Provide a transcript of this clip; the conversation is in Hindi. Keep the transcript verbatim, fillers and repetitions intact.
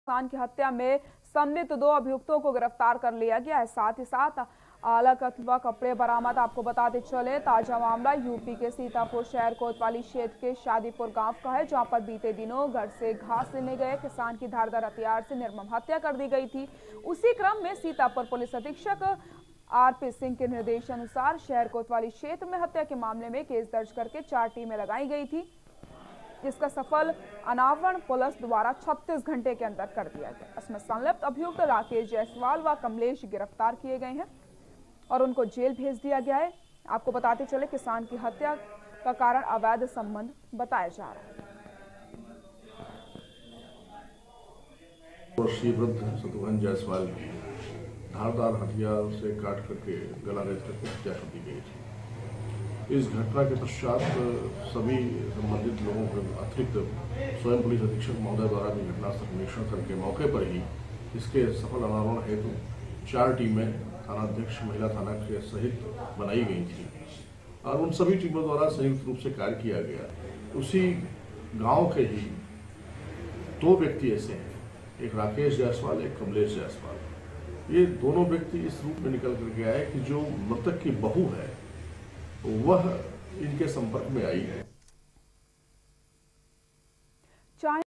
किसान की हत्या में संलिप्त दो अभियुक्तों को गिरफ्तार कर लिया गया है। साथ ही साथ अलग व कपड़े बरामद। आपको बताते चले, ताजा मामला यूपी के सीतापुर शहर कोतवाली क्षेत्र के शादीपुर गांव का है, जहां पर बीते दिनों घर से घास लेने गए किसान की धारदार हथियार से निर्मम हत्या कर दी गई थी। उसी क्रम में सीतापुर पुलिस अधीक्षक आरपी सिंह के निर्देशानुसार शहर कोतवाली क्षेत्र में हत्या के मामले में केस दर्ज करके चार टीमें लगाई गई थी, जिसका सफल अनावरण पुलिस द्वारा छत्तीस घंटे के अंदर कर दिया गया। इसमें संलिप्त अभियुक्त राकेश जायसवाल व कमलेश गिरफ्तार किए गए हैं और उनको जेल भेज दिया गया है। आपको बताते चले, किसान की हत्या का कारण अवैध संबंध बताया जा रहा है। वर्षीय वृद्ध शत्रुघ्न जायसवाल की धारदार हथियार से काट करके गला रेत करके हत्या कर दी गई थी। इस घटना के पश्चात सभी संबंधित लोगों के अतिरिक्त स्वयं पुलिस अधीक्षक महोदय द्वारा भी घटनास्थल का निरीक्षण करके मौके पर ही इसके सफल अनावरण हेतु चार टीमें थानाध्यक्ष महिला थाना के सहित बनाई गई थी और उन सभी टीमों द्वारा संयुक्त रूप से कार्य किया गया। उसी गांव के ही दो व्यक्ति ऐसे हैं, एक राकेश जायसवाल, एक कमलेश जायसवाल। ये दोनों व्यक्ति इस रूप में निकल कर के आए कि जो मृतक की बहू है वह इनके संपर्क में आई है।